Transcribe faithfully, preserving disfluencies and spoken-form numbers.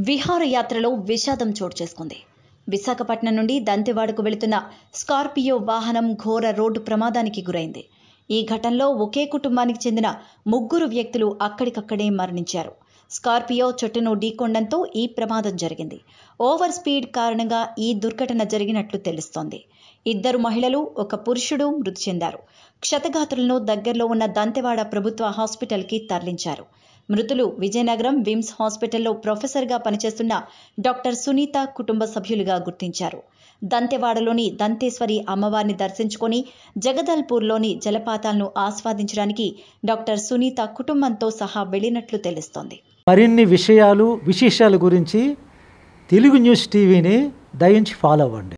విహారయాత్రలో విషాదం చోటు చేసుకుంది. విశాఖపట్నం నుండి దంతెవాడకు వెళుతున్న స్కార్పియో వాహనం ఘోర రోడ్డు ప్రమాదానికి గురైంది. ఈ ఘటనలో ఒకే కుటుంబానికి చెందిన ముగ్గురు వ్యక్తులు అక్కడికక్కడే మరణించారు. స్కార్పియో చెట్టును ఢీకొనడంతో ఈ ప్రమాదం జరిగింది. ఓవర్ స్పీడ్ కారణంగా ఈ దుర్ఘటన జరిగినట్లు తెలుస్తోంది. ఇద్దరు మహిళలు, ఒక పురుషుడు మృతి చెందారు. క్షతగాత్రులను దగ్గరలో ఉన్న దంతెవాడ ప్రభుత్వ హాస్పిటల్కి తరలించారు. మృతులు విజయనగరం విమ్స్ హాస్పిటల్లో ప్రొఫెసర్గా పనిచేస్తున్న డాక్టర్ సునీత కుటుంబ సభ్యులుగా గుర్తించారు. దంతెవాడలోని దంతేశ్వరి అమ్మవారిని దర్శించుకొని జగదల్పూర్లోని జలపాతాలను ఆస్వాదించడానికి డాక్టర్ సునీత కుటుంబంతో సహా వెళ్లినట్లు తెలుస్తోంది. మరిన్ని విషయాలు విశేషాల గురించి తెలుగు న్యూస్ టీవీని దయించి ఫాలో అవ్వండి.